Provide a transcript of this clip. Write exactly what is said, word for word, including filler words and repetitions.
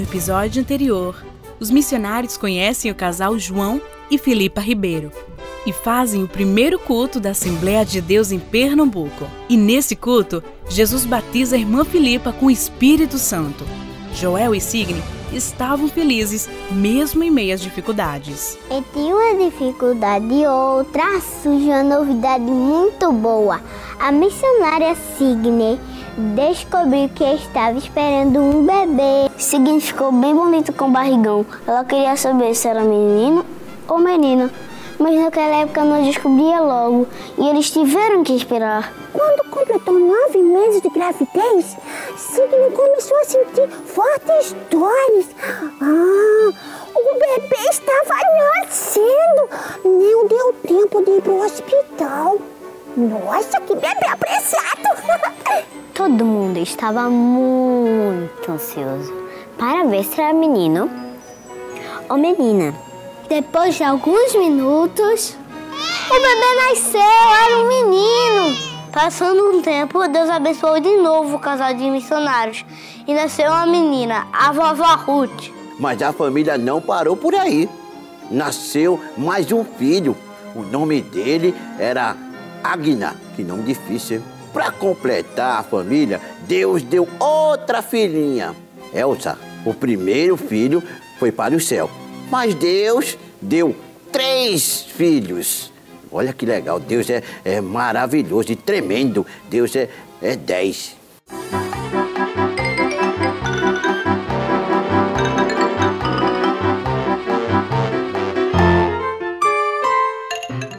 episódio anterior, os missionários conhecem o casal João e Filipa Ribeiro e fazem o primeiro culto da Assembleia de Deus em Pernambuco. E nesse culto, Jesus batiza a irmã Filipa com o Espírito Santo. Joel e Signe estavam felizes, mesmo em meio às dificuldades. Eu tinha uma dificuldade e outra, surgiu uma novidade muito boa. A missionária Signe descobriu que estava esperando um bebê. Signe ficou bem bonito com o barrigão. Ela queria saber se era menino ou menina, mas naquela época não descobria logo e eles tiveram que esperar. Quando completou nove meses de gravidez, Signe começou a sentir fortes dores. Ah, o bebê estava nascendo. Nem deu tempo de ir para o hospital. Nossa, que bebê apressado! Todo mundo estava muito ansioso para ver se era menino ou menina. Depois de alguns minutos, o bebê nasceu, era um menino. Passando um tempo, Deus abençoou de novo o casal de missionários e nasceu uma menina, a vovó Ruth. Mas a família não parou por aí. Nasceu mais um filho. O nome dele era Agna, que nome difícil. Para completar a família, Deus deu outra filhinha, Elsa. O primeiro filho foi para o céu, mas Deus deu três filhos. Olha que legal, Deus é, é maravilhoso e tremendo. Deus é, é dez.